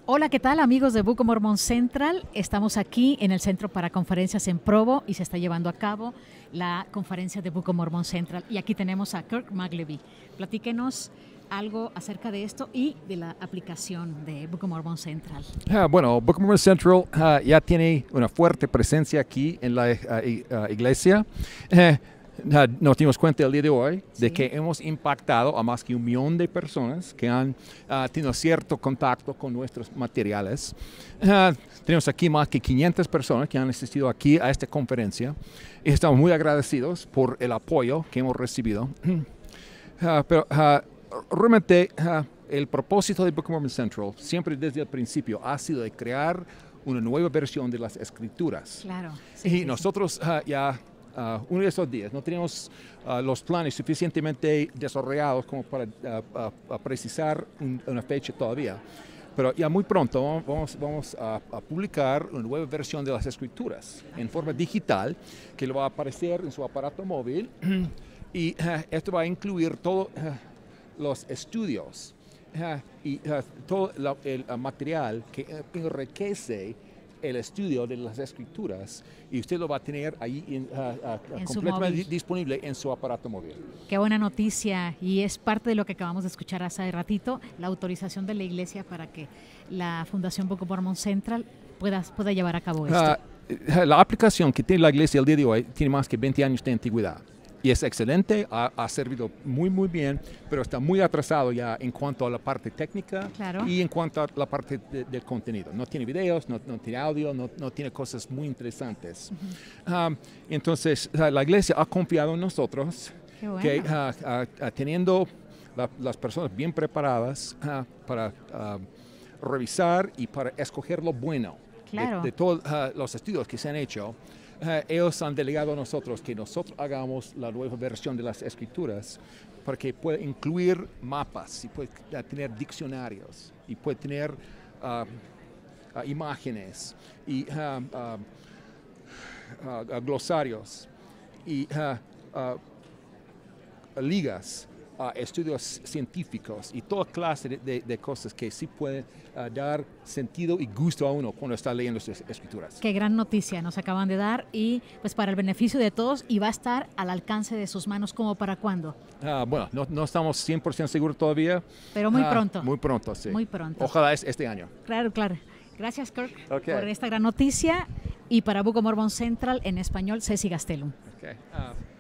Hola, ¿qué tal amigos de Book of Mormon Central? Estamos aquí en el Centro para Conferencias en Provo y se está llevando a cabo la conferencia de Book of Mormon Central. Y aquí tenemos a Kirk McLevy. Platíquenos algo acerca de esto y de la aplicación de Book of Mormon Central. Bueno, Book of Mormon Central ya tiene una fuerte presencia aquí en la iglesia. Nos dimos cuenta el día de hoy de que hemos impactado a más que 1 millón de personas que han tenido cierto contacto con nuestros materiales. Tenemos aquí más que 500 personas que han asistido aquí a esta conferencia y estamos muy agradecidos por el apoyo que hemos recibido. Pero realmente el propósito de Book of Mormon Central siempre desde el principio ha sido de crear una nueva versión de las Escrituras. Claro. Y nosotros ya uno de esos días no tenemos los planes suficientemente desarrollados como para precisar una fecha todavía. Pero ya muy pronto vamos a publicar una nueva versión de las Escrituras en forma digital que le va a aparecer en su aparato móvil y esto va a incluir todos los estudios y todo el material que enriquece el estudio de las Escrituras y usted lo va a tener ahí completamente disponible en su aparato móvil. Qué buena noticia, y es parte de lo que acabamos de escuchar hace ratito, la autorización de la iglesia para que la Fundación Book of Mormon Central pueda llevar a cabo esto. La aplicación que tiene la iglesia el día de hoy tiene más que 20 años de antigüedad. Y es excelente, ha servido muy bien, pero está muy atrasado ya en cuanto a la parte técnica y en cuanto a la parte del contenido. No tiene videos, no tiene audio, no tiene cosas muy interesantes. Entonces, la iglesia ha confiado en nosotros, que teniendo las personas bien preparadas para revisar y para escoger lo bueno de todos los estudios que se han hecho. Ellos han delegado a nosotros que nosotros hagamos la nueva versión de las Escrituras para que pueda incluir mapas y puede tener diccionarios y puede tener imágenes y glosarios y ligas, estudios científicos y toda clase de cosas que sí pueden dar sentido y gusto a uno cuando está leyendo sus Escrituras. Qué gran noticia nos acaban de dar, y pues para el beneficio de todos, y va a estar al alcance de sus manos. ¿Cómo para cuándo? Bueno, no estamos 100% seguros todavía. Pero muy pronto. Muy pronto, sí. Muy pronto. Ojalá es este año. Claro. Gracias, Kirk, por esta gran noticia. Y para Book of Mormon Central en español, Ceci Gastelum.